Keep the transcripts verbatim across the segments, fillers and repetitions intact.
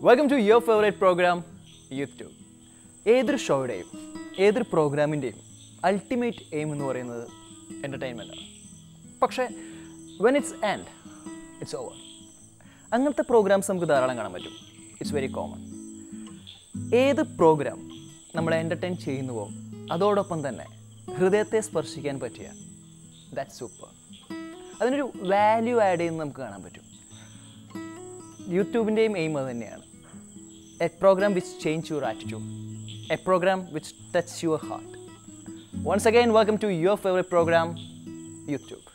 Welcome to your favorite program, YouTube. ഏതൊരു ഷോയുടെയും ഏതൊരു പ്രോഗ്രാമിൻ്റെയും ultimate aim എന്ന് പറയുന്നത് എൻ്റർടൈൻമെൻറ്റാണ്. പക്ഷേ when it's end it's over. അങ്ങനത്തെ പ്രോഗ്രാംസ് നമുക്ക് ധാരാളം കാണാൻ പറ്റും. It's very common. ഏത് പ്രോഗ്രാം നമ്മളെ എൻ്റർടൈൻ ചെയ്യുന്നുവോ അതോടൊപ്പം തന്നെ ഹൃദയത്തെ സ്പർശിക്കാൻ പറ്റിയ ദാറ്റ്സ് സൂപ്പർ. അതിനൊരു വാല്യൂ ആഡ് ചെയ്യുന്നത് നമുക്ക് കാണാൻ പറ്റും. യൂട്യൂബിൻ്റെയും എയിം അത് തന്നെയാണ്. A program which change your attitude, a program which touch your heart. Once again, welcome to your favorite program, YouTube.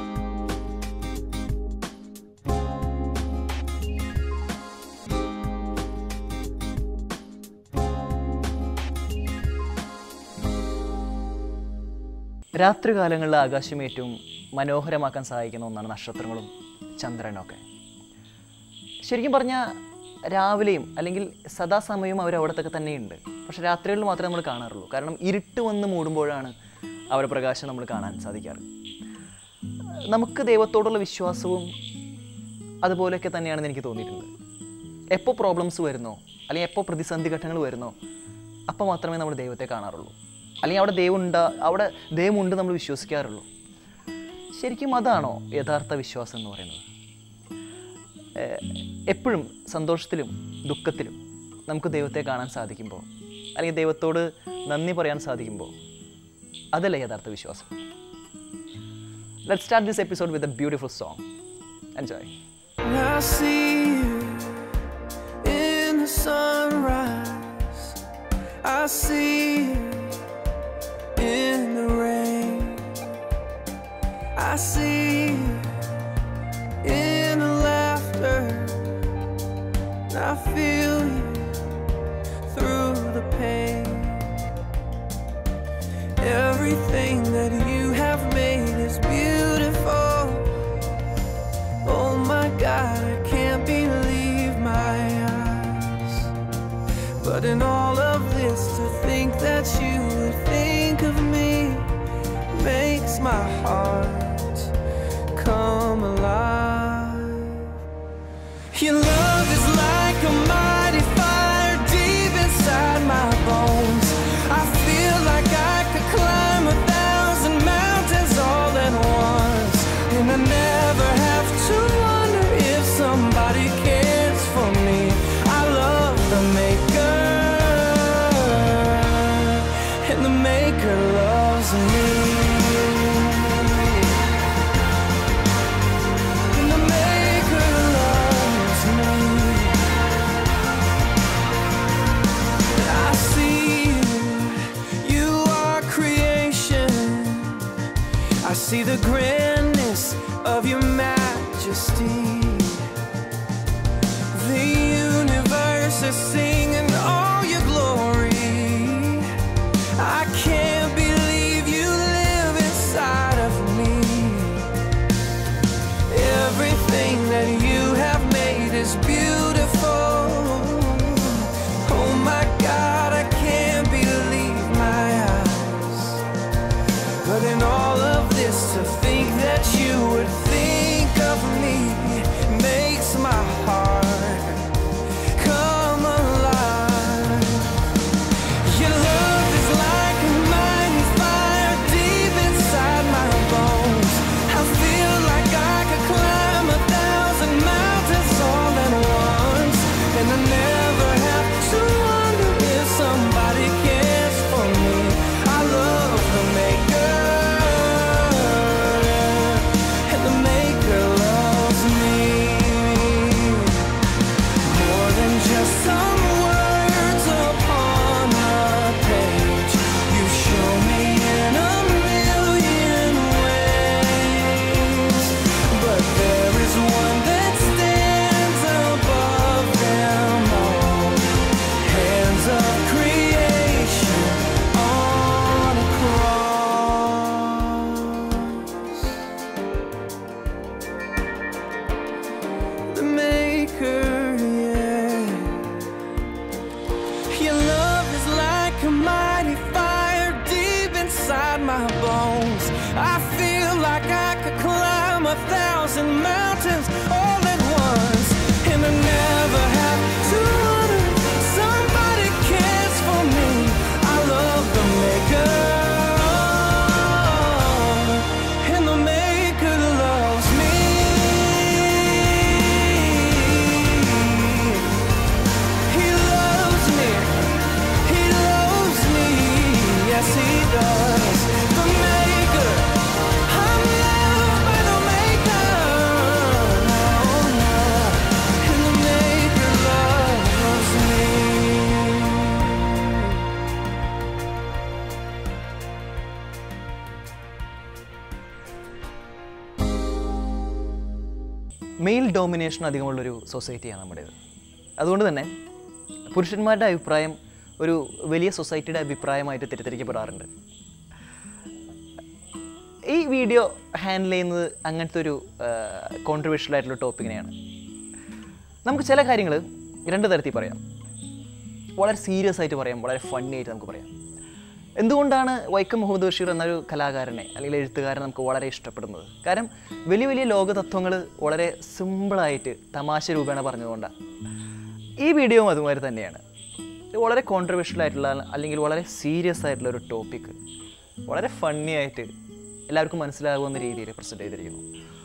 രാത്രികാലങ്ങളിലെ ആകാശം ഏറ്റവും മനോഹരമാക്കാൻ സഹായിക്കുന്ന ഒന്നാണ് നക്ഷത്രങ്ങളും ചന്ദ്രനൊക്കെ. ശരിക്കും പറഞ്ഞാൽ രാവിലെയും അല്ലെങ്കിൽ സദാസമയവും അവർ അവിടത്തൊക്കെ തന്നെയുണ്ട്. പക്ഷെ രാത്രികളിൽ മാത്രമേ നമ്മൾ കാണാറുള്ളൂ. കാരണം ഇരുട്ട് വന്ന് മൂടുമ്പോഴാണ് അവരുടെ പ്രകാശം നമ്മൾ കാണാൻ സാധിക്കാറ്. നമുക്ക് ദൈവത്തോടുള്ള വിശ്വാസവും അതുപോലെയൊക്കെ തന്നെയാണെന്ന് എനിക്ക് തോന്നിയിട്ടുണ്ട്. എപ്പോൾ പ്രോബ്ലംസ് വരുന്നോ അല്ലെങ്കിൽ എപ്പോൾ പ്രതിസന്ധി ഘട്ടങ്ങൾ വരുന്നോ അപ്പോൾ മാത്രമേ നമ്മൾ ദൈവത്തെ കാണാറുള്ളൂ. അല്ലെങ്കിൽ അവിടെ ദൈവമുണ്ട് അവിടെ ദൈവമുണ്ട് നമ്മൾ വിശ്വസിക്കാറുള്ളൂ. ശരിക്കും അതാണോ യഥാർത്ഥ വിശ്വാസം എന്ന് പറയുന്നത്? എപ്പോഴും സന്തോഷത്തിലും ദുഃഖത്തിലും നമുക്ക് ദൈവത്തെ കാണാൻ സാധിക്കുമ്പോൾ അല്ലെങ്കിൽ ദൈവത്തോട് നന്ദി പറയാൻ സാധിക്കുമ്പോൾ അതല്ലേ യഥാർത്ഥ വിശ്വാസം. Let's start this episode with a beautiful song. Enjoy. I see you in the sunrise. I see you in the rain. I see you in the laughter. I feel you through the pain. Everything that you have made is beautiful. Oh my God, I can't believe my eyes. But in all of this, to think that you would think of me makes my heart come alive. Your love is like a mighty fire deep inside my bones. I feel like I could climb a thousand mountains all at once. And I never have to wonder if somebody cares for me. I love the Maker, and the Maker loves me. See the grandness of your majesty. The universe is singing all your glory. I can't believe you live inside of me. Everything that you have made is beautiful. Oh my God, I can't believe my eyes. But in all of this, to think that you would think of me makes my heart come alive. Your love is like a mighty fire deep inside my bones. I feel like I could climb a thousand mountains all at once. And I never have to wonder if somebody cares for me. I love the Maker, my bones. I feel like I could climb a thousand mountains all at once. And I never have to us. The maker, I'm loved by the maker. Oh, yeah. And the maker loves me. Male domination അധികമുള്ളൊരു സൊസൈറ്റിയാണ് നമ്മുടേത്. അതുകൊണ്ട് തന്നെ പുരുഷന്മാരുടെ അഭിപ്രായം ഒരു വലിയ സൊസൈറ്റിയുടെ അഭിപ്രായമായിട്ട് തെറ്റിദ്ധരിക്കപ്പെടാറുണ്ട്. ഈ വീഡിയോ ഹാൻഡിൽ ചെയ്യുന്നത് അങ്ങനത്തെ ഒരു കോൺട്രവേഴ്ഷ്യൽ ആയിട്ടുള്ള ടോപ്പിക്കിനെയാണ്. നമുക്ക് ചില കാര്യങ്ങൾ രണ്ട് തരത്തിൽ പറയാം. വളരെ സീരിയസ് ആയിട്ട് പറയാം, വളരെ ഫണ്ണി ആയിട്ട് നമുക്ക് പറയാം. എന്തുകൊണ്ടാണ് വൈക്കം മുഹമ്മദ് ബഷീർ എന്നൊരു കലാകാരനെ അല്ലെങ്കിൽ എഴുത്തുകാരനെ നമുക്ക് വളരെ ഇഷ്ടപ്പെടുന്നത്? കാരണം വലിയ വലിയ ലോകതത്വങ്ങൾ വളരെ സിമ്പിളായിട്ട് തമാശ രൂപേണ പറഞ്ഞതുകൊണ്ടാണ്. ഈ വീഡിയോയും അതുമാതിരി തന്നെയാണ്. വളരെ കോൺട്രവേഴ്ഷ്യൽ ആയിട്ടുള്ള അല്ലെങ്കിൽ വളരെ സീരിയസ് ആയിട്ടുള്ള ഒരു ടോപ്പിക്ക് വളരെ ഫണ്ണി ആയിട്ട് എല്ലാവർക്കും മനസ്സിലാകുന്ന രീതിയിൽ പ്രസൻറ്റ് ചെയ്തിരിക്കുന്നു.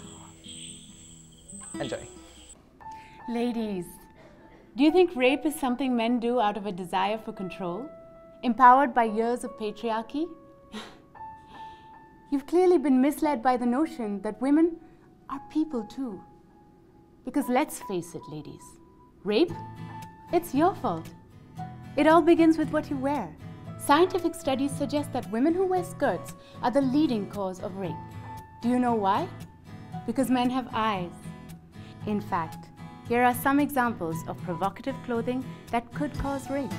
Enjoy. Ladies, do you think rape is something men do out of a desire for control, empowered by years of patriarchy? You've clearly been misled by the notion that women are people too. Because let's face it, ladies, rape, it's your fault. It all begins with what you wear. Scientific studies suggest that women who wear skirts are the leading cause of rape. Do you know why? Because men have eyes. In fact, here are some examples of provocative clothing that could cause rape.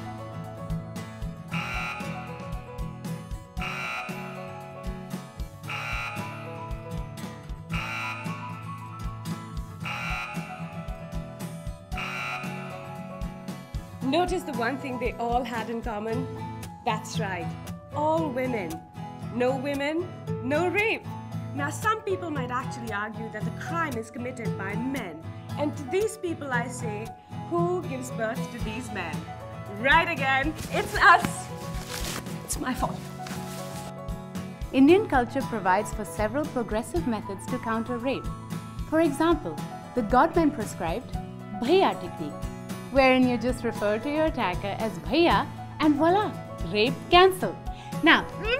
Notice the one thing they all had in common? That's right, all women. No women, no rape. Now, some people might actually argue that the crime is committed by men. And to these people I say, who gives birth to these men? Right again, it's us. It's my fault. Indian culture provides for several progressive methods to counter rape. For example, the Godmen prescribed Bhaiya technique, wherein you just refer to your attacker as Bhaiya and voila, rape cancelled. Now,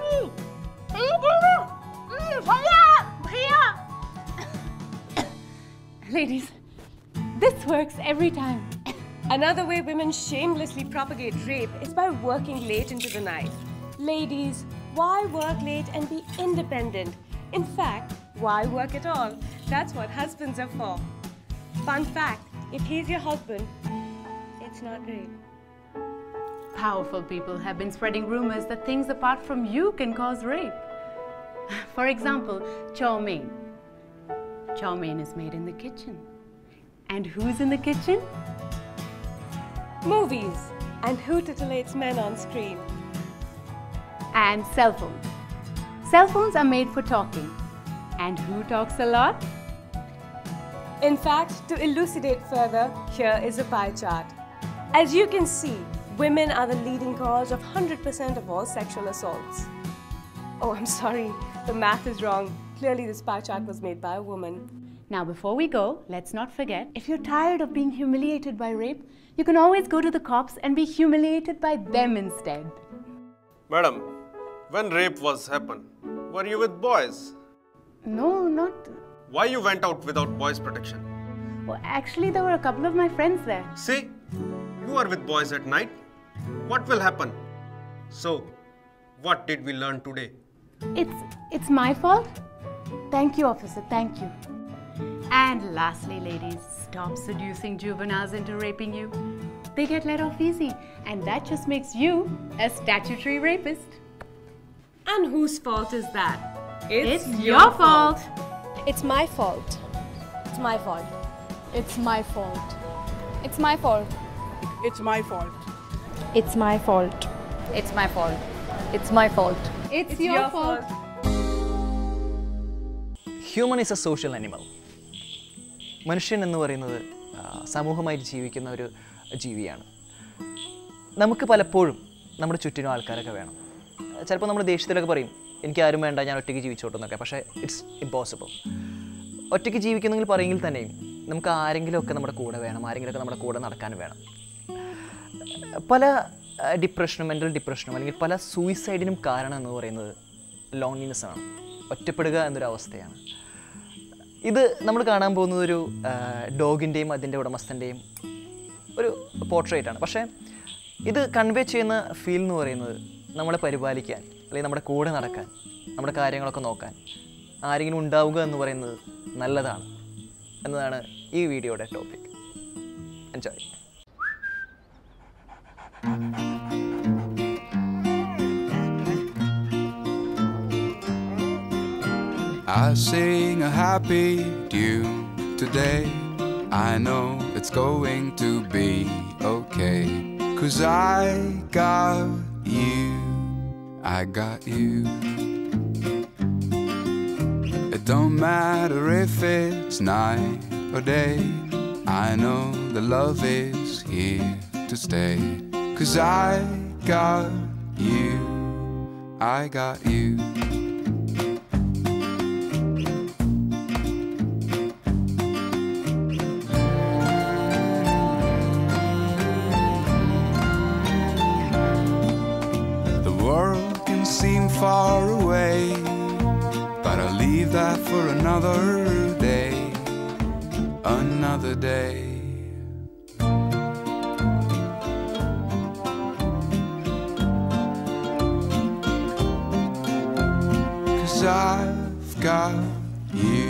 ladies, this works every time. Another way women shamelessly propagate rape is by working late into the night. Ladies, why work late and be independent? In fact, why work at all? That's what husbands are for. Fun fact, if he's your husband, it's not rape. Powerful people have been spreading rumors that things apart from you can cause rape. For example, chow mein. Chow mein is made in the kitchen. And who's in the kitchen? Movies. And who titillates men on screen? And cell phones. Cell phones are made for talking. And who talks a lot? In fact, to elucidate further, here is a pie chart. As you can see, women are the leading cause of one hundred percent of all sexual assaults. Oh, I'm sorry, the math is wrong. Clearly this pie chart was made by a woman. Now, before we go, let's not forget, if you're tired of being humiliated by rape, you can always go to the cops and be humiliated by them instead. Madam, when rape was happened, were you with boys? No, not... Why you went out without boys' protection? Well, actually, there were a couple of my friends there. See, you are with boys at night. What will happen? So, what did we learn today? It's, it's my fault? Thank you, officer, thank you. And lastly, ladies, stop seducing juveniles into raping you. They get let off easy, and that just makes you a statutory rapist. And whose fault is that? It's your fault. It's my fault. It's my fault. It's my fault. It's my fault. It's my fault. It's my fault. It's my fault. It's my fault. It's, your, your fault. Human is a social animal. മനുഷ്യൻ എന്ന് പറയുന്നത് സമൂഹമായിട്ട് ജീവിക്കുന്ന ഒരു ജീവിയാണ്. നമുക്ക് പലപ്പോഴും നമ്മുടെ ചുറ്റിനും ആൾക്കാരൊക്കെ വേണം. ചിലപ്പോൾ നമ്മൾ ദേഷ്യത്തിലൊക്കെ പറയും എനിക്ക് ആരും വേണ്ട, ഞാൻ ഒറ്റയ്ക്ക് ജീവിച്ചോട്ടെന്നൊക്കെ. പക്ഷേ ഇറ്റ്സ് ഇമ്പോസിബിൾ. ഒറ്റയ്ക്ക് ജീവിക്കുന്നെങ്കിൽ പറയുമെങ്കിൽ തന്നെയും നമുക്ക് ആരെങ്കിലുമൊക്കെ നമ്മുടെ കൂടെ വേണം, ആരെങ്കിലുമൊക്കെ നമ്മുടെ കൂടെ നടക്കാൻ വേണം. പല ഡിപ്രഷനും മെൻ്റൽ ഡിപ്രഷനും അല്ലെങ്കിൽ പല സൂയിസൈഡിനും കാരണം എന്ന് പറയുന്നത് ലോൺലിനെസ് ആണ്, ഒറ്റപ്പെടുക എന്നൊരു അവസ്ഥയാണ്. ഇത് നമ്മൾ കാണാൻ പോകുന്നത് ഒരു ഡോഗിൻ്റെയും അതിൻ്റെ ഉടമസ്ഥൻ്റെയും ഒരു പോർട്രേറ്റാണ്. പക്ഷേ ഇത് കൺവേ ചെയ്യുന്ന ഫീൽ എന്ന് പറയുന്നത് നമ്മളെ പരിപാലിക്കാൻ അല്ലെങ്കിൽ നമ്മുടെ കൂടെ നടക്കാൻ, നമ്മുടെ കാര്യങ്ങളൊക്കെ നോക്കാൻ ആരെങ്കിലും ഉണ്ടാവുക എന്ന് പറയുന്നത് നല്ലതാണ് എന്നതാണ് ഈ വീഡിയോയുടെ topic. Enjoy. I sing a happy tune today. I know it's going to be okay. 'Cause I got you, I got you. It don't matter if it's night or day, I know the love is here to stay. 'Cause I got you, I got you. The world can seem far away, but I'll leave that for another day, another day. 'Cause I've got you,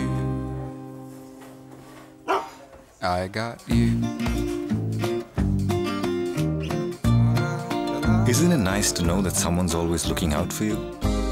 I got you. Isn't it nice to know that someone's always looking out for you?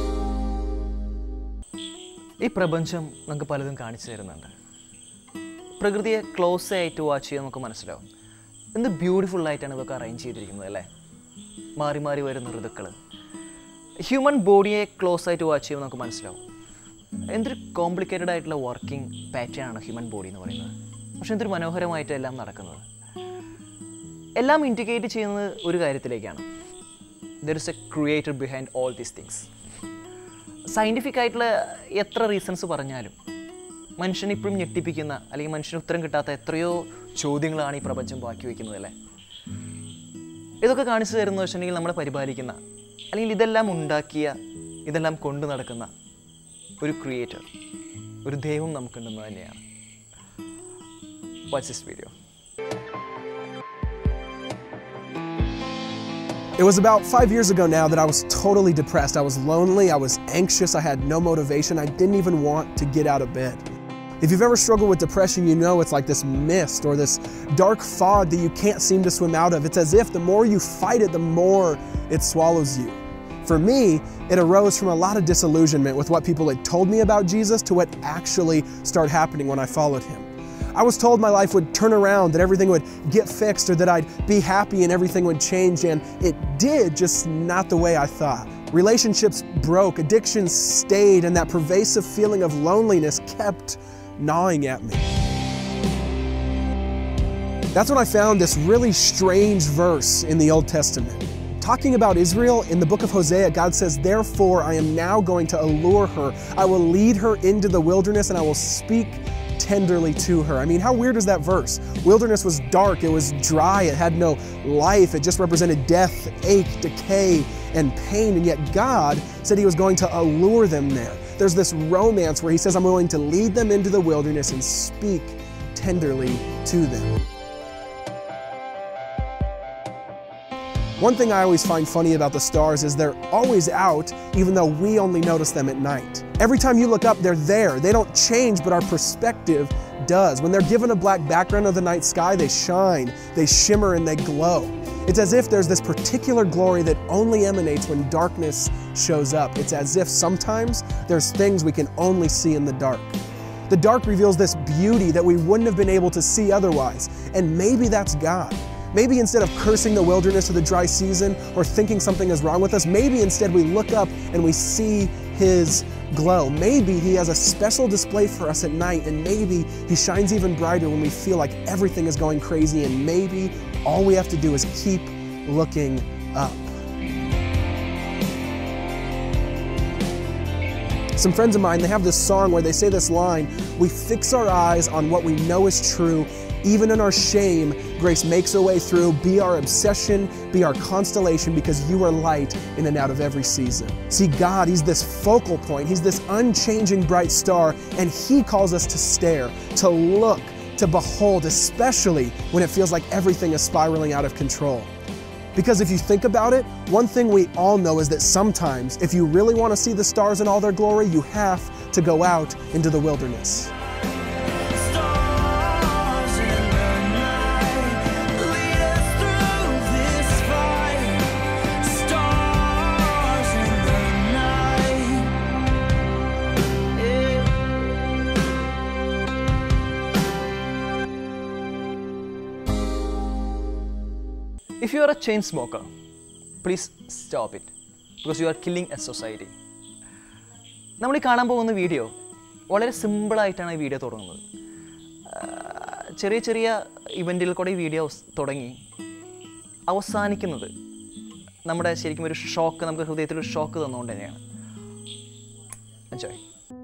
ഈ പ്രപഞ്ചം നമുക്ക് പലതും കാണിച്ചു തരുന്നുണ്ട്. പ്രകൃതിയെ close ആയിട്ട് watch ചെയ്യാൻ നമുക്ക് മനസ്സിലാവും. എന്ത് ബ്യൂട്ടിഫുള്ളായിട്ടാണ് ഇതൊക്കെ അറേഞ്ച് ചെയ്തിരിക്കുന്നത് അല്ലേ? മാറി മാറി വരുന്ന ഋതുക്കൾ. ഹ്യൂമൻ ബോഡിയെ ക്ലോസ് ആയിട്ട് വാച്ച് ചെയ്യുമ്പോൾ നമുക്ക് മനസ്സിലാവും എന്തൊരു കോംപ്ലിക്കേറ്റഡ് ആയിട്ടുള്ള വർക്കിംഗ് പാറ്റേൺ ആണ് ഹ്യൂമൻ ബോഡി എന്ന് പറയുന്നത്. പക്ഷെ എന്തൊരു മനോഹരമായിട്ട് എല്ലാം നടക്കുന്നത്. എല്ലാം ഇൻഡിക്കേറ്റ് ചെയ്യുന്നത് ഒരു കാര്യത്തിലേക്കാണ്. There is a creator behind all these things. Scientific ആയിട്ടുള്ള എത്ര റീസൺസ് പറഞ്ഞാലും മനുഷ്യനെ ഇപ്പോഴും ഞെട്ടിപ്പിക്കുന്ന അല്ലെങ്കിൽ മനുഷ്യന് ഉത്തരം കിട്ടാത്ത എത്രയോ ചോദ്യങ്ങളാണ് ഈ പ്രപഞ്ചം ബാക്കി വയ്ക്കുന്നത് അല്ലേ? ഇതൊക്കെ കാണിച്ചു തരുന്നത് വെച്ചിട്ടുണ്ടെങ്കിൽ നമ്മളെ പരിപാലിക്കുന്ന അല്ലെങ്കിൽ ഇതെല്ലാം ഉണ്ടാക്കിയ ഇതെല്ലാം കൊണ്ടു നടക്കുന്ന ഒരു ക്രിയേറ്റർ, ഒരു ദൈവം നമുക്കുണ്ടെന്ന് തന്നെയാണ്. Watch this video. It was about five years ago now that I was totally depressed. I was lonely, I was anxious, I had no motivation, I didn't even want to get out of bed. If you've ever struggled with depression, you know it's like this mist or this dark fog that you can't seem to swim out of. It's as if the more you fight it, the more it swallows you. For me, it arose from a lot of disillusionment with what people had told me about Jesus to what actually started happening when I followed him. I was told my life would turn around, that everything would get fixed, or that I'd be happy and everything would change, and it did, just not the way I thought. Relationships broke, addictions stayed, and that pervasive feeling of loneliness kept gnawing at me. That's when I found this really strange verse in the Old Testament. Talking about Israel, in the book of Hosea, God says, "Therefore I am now going to allure her. I will lead her into the wilderness, and I will speak tenderly to her." I mean, how weird is that verse? Wilderness was dark, it was dry, it had no life, it just represented death, ache, decay, and pain, and yet God said he was going to allure them there. There's this romance where he says, "I'm going to lead them into the wilderness and speak tenderly to them." One thing I always find funny about the stars is they're always out, even though we only notice them at night. Every time you look up, they're there. They don't change, but our perspective does. When they're given a black background of the night sky, they shine, they shimmer, and they glow. It's as if there's this particular glory that only emanates when darkness shows up. It's as if sometimes there's things we can only see in the dark. The dark reveals this beauty that we wouldn't have been able to see otherwise, and maybe that's God. Maybe instead of cursing the wilderness or the dry season or thinking something is wrong with us, maybe instead we look up and we see his glow. Maybe he has a special display for us at night, and maybe he shines even brighter when we feel like everything is going crazy, and maybe all we have to do is keep looking up. Some friends of mine, they have this song where they say this line, "We fix our eyes on what we know is true, Even in our shame, grace makes a way through. Be our obsession, be our constellation, because you are light in and out of every season. See, God, He's this focal point. He's this unchanging bright star, and He calls us to stare, to look, to behold, especially when it feels like everything is spiraling out of control. Because if you think about it, one thing we all know is that sometimes, if you really want to see the stars in all their glory, you have to go out into the wilderness. If you are a chain smoker, please stop it, because you are killing a society. നമ്മൾ ഈ കാണാൻ പോകുന്ന video വളരെ സിമ്പിളായിട്ടാണ് ഈ video തുടങ്ങുന്നത്. ചെറിയ ചെറിയ ഇവൻറ്റുകൾ കൂടെ ഈ വീഡിയോ തുടങ്ങി അവസാനിക്കുന്നത് നമ്മുടെ ശരിക്കും ഒരു ഷോക്ക്, നമുക്ക് ഹൃദയത്തിലൊരു ഷോക്ക് തന്നുകൊണ്ട് തന്നെയാണ്. എൻജോയ്.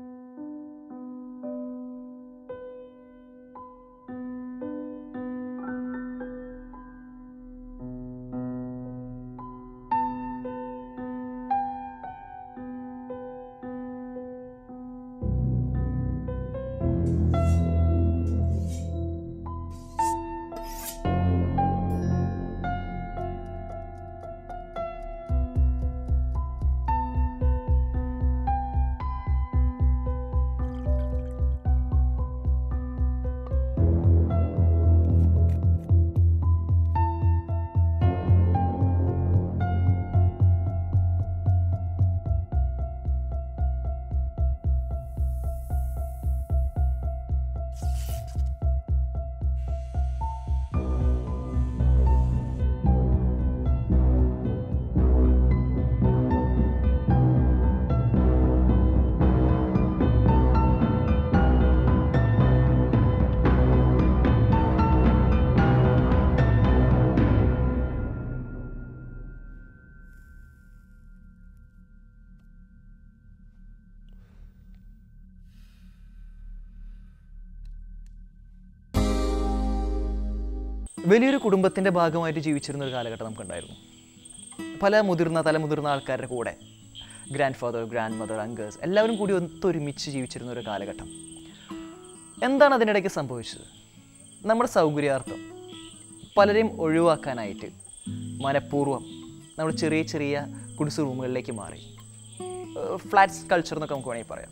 വലിയൊരു കുടുംബത്തിൻ്റെ ഭാഗമായിട്ട് ജീവിച്ചിരുന്ന ഒരു കാലഘട്ടം നമുക്കുണ്ടായിരുന്നു. പല മുതിർന്ന തലമുതിർന്ന ആൾക്കാരുടെ കൂടെ grandfather, grandmother, uncles എല്ലാവരും കൂടി ഒത്തൊരുമിച്ച് ജീവിച്ചിരുന്ന ഒരു കാലഘട്ടം. എന്താണ് അതിനിടയ്ക്ക് സംഭവിച്ചത്? നമ്മുടെ സൗകര്യാർത്ഥം പലരെയും ഒഴിവാക്കാനായിട്ട് മനഃപൂർവ്വം നമ്മൾ ചെറിയ ചെറിയ കുടിസ് റൂമുകളിലേക്ക് മാറി. ഫ്ലാറ്റ്സ് കൾച്ചർ എന്നൊക്കെ നമുക്ക് വേണമെങ്കിൽ പറയാം.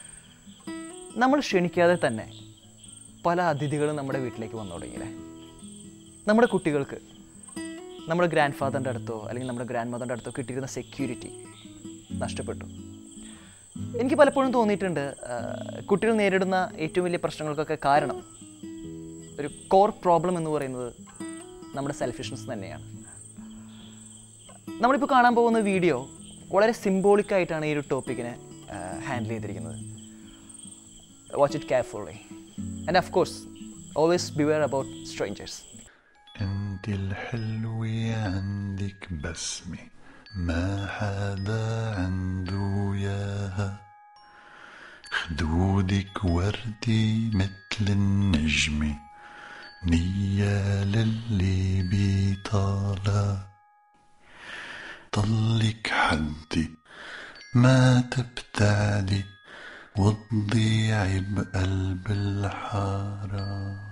നമ്മൾ ക്ഷണിക്കാതെ തന്നെ പല അതിഥികളും നമ്മുടെ വീട്ടിലേക്ക് വന്നു തുടങ്ങിയില്ലേ? നമ്മുടെ കുട്ടികൾക്ക് നമ്മുടെ ഗ്രാൻഡ് ഫാദറിൻ്റെ അടുത്തോ അല്ലെങ്കിൽ നമ്മുടെ ഗ്രാൻഡ് മദറിൻ്റെ അടുത്തോ കിട്ടിയിരുന്ന സെക്യൂരിറ്റി നഷ്ടപ്പെട്ടു. എനിക്ക് പലപ്പോഴും തോന്നിയിട്ടുണ്ട് കുട്ടികൾ നേരിടുന്ന ഏറ്റവും വലിയ പ്രശ്നങ്ങൾക്കൊക്കെ കാരണം ഒരു കോർ പ്രോബ്ലം എന്ന് പറയുന്നത് നമ്മുടെ സെൽഫിഷ്നെസ് തന്നെയാണ്. നമ്മളിപ്പോൾ കാണാൻ പോകുന്ന വീഡിയോ വളരെ സിംബോളിക്കായിട്ടാണ് ഈ ഒരു ടോപ്പിക്കിനെ ഹാൻഡിൽ ചെയ്തിരിക്കുന്നത്. Watch it carefully and of course always beware about strangers. انت الحلوة عندك بسمة ما حدا عنده ياها خدودك وردي مثل النجمة نية للي بيطالع طلك حدي ما تبتعدي وتضيعي بقلب الحارة.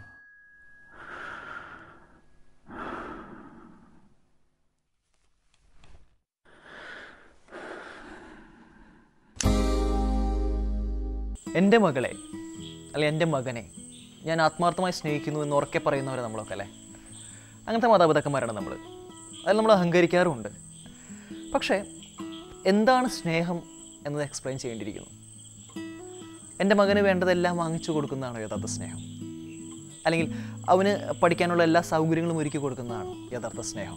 എൻ്റെ മകളെ അല്ലെങ്കിൽ എൻ്റെ മകനെ ഞാൻ ആത്മാർത്ഥമായി സ്നേഹിക്കുന്നു എന്ന് ഉറക്കെ പറയുന്നവരെ നമ്മളൊക്കെ അല്ലേ? അങ്ങനത്തെ മാതാപിതാക്കന്മാരാണ് നമ്മൾ. അതിൽ നമ്മൾ അഹങ്കരിക്കാറുമുണ്ട്. പക്ഷേ എന്താണ് സ്നേഹം എന്നത് എക്സ്പ്ലെയിൻ ചെയ്യേണ്ടിയിരിക്കുന്നു. എൻ്റെ മകന് വേണ്ടതെല്ലാം വാങ്ങിച്ചു കൊടുക്കുന്നതാണോ യഥാർത്ഥ സ്നേഹം? അല്ലെങ്കിൽ അവന് പഠിക്കാനുള്ള എല്ലാ സൗകര്യങ്ങളും ഒരുക്കി കൊടുക്കുന്നതാണോ യഥാർത്ഥ സ്നേഹം?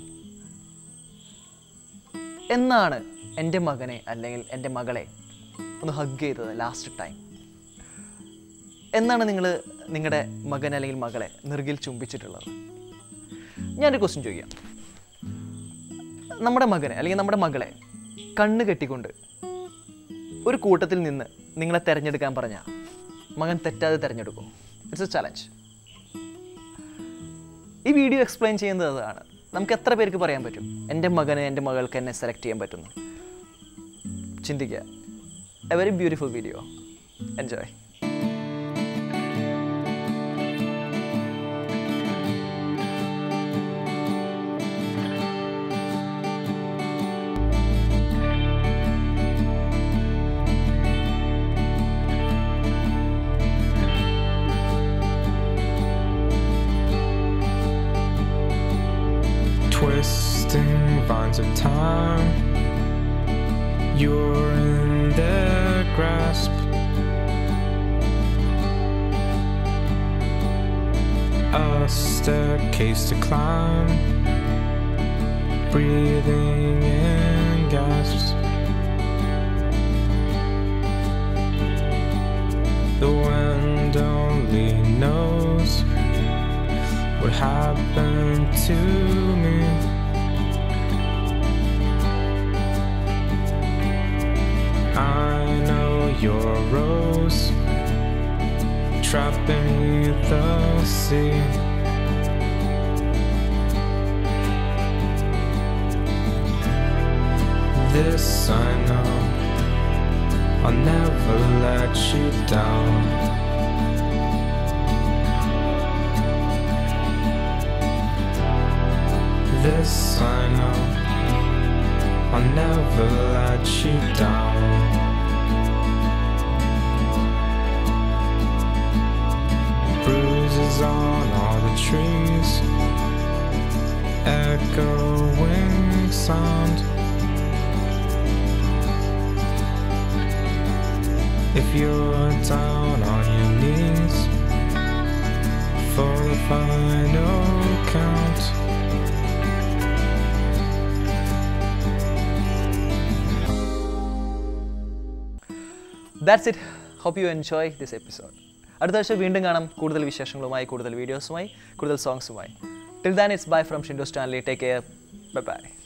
എന്നാണ് എൻ്റെ മകനെ അല്ലെങ്കിൽ എൻ്റെ മകളെ ഒന്ന് ഹഗ് ചെയ്തത് ലാസ്റ്റ് ടൈം? എന്നാണ് നിങ്ങൾ നിങ്ങളുടെ മകൻ അല്ലെങ്കിൽ മകളെ നെറുകിൽ ചുംബിച്ചിട്ടുള്ളത്? ഞാനൊരു ക്വസ്റ്റ്യൻ ചോദിക്കാം. നമ്മുടെ മകനെ അല്ലെങ്കിൽ നമ്മുടെ മകളെ കണ്ണ് കെട്ടിക്കൊണ്ട് ഒരു കൂട്ടത്തിൽ നിന്ന് നിങ്ങളെ തിരഞ്ഞെടുക്കാൻ പറഞ്ഞാൽ മകൻ തെറ്റാതെ തിരഞ്ഞെടുക്കും? It's a challenge. ഈ വീഡിയോ എക്സ്പ്ലെയിൻ ചെയ്യുന്നത് അതാണ്. നമുക്ക് എത്ര പേർക്ക് പറയാൻ പറ്റും എൻ്റെ മകന് എൻ്റെ മകൾക്ക് എന്നെ സെലക്ട് ചെയ്യാൻ പറ്റുന്നു? ചിന്തിക്കുക. A very beautiful video. Enjoy. Twisting vines of time, you're in their grasp. A staircase to climb, breathing in gasps. The wind only knows what happened to me. I know you're a rose trapped beneath the sea. This I know, I'll never let you down. This I know, I'll never let you down. Bruises on all the trees, echoing sound. If you're down on your knees for the final count, That's it. Hope you enjoy this episode. അടുത്ത ആഴ്ച വീണ്ടും കാണാം, കൂടുതൽ വിശേഷങ്ങളുമായി, കൂടുതൽ വീഡിയോസുമായി, കൂടുതൽ സോങ്സുമായി. Till then, it's bye from Shindo Stanley. Take care. Bye bye.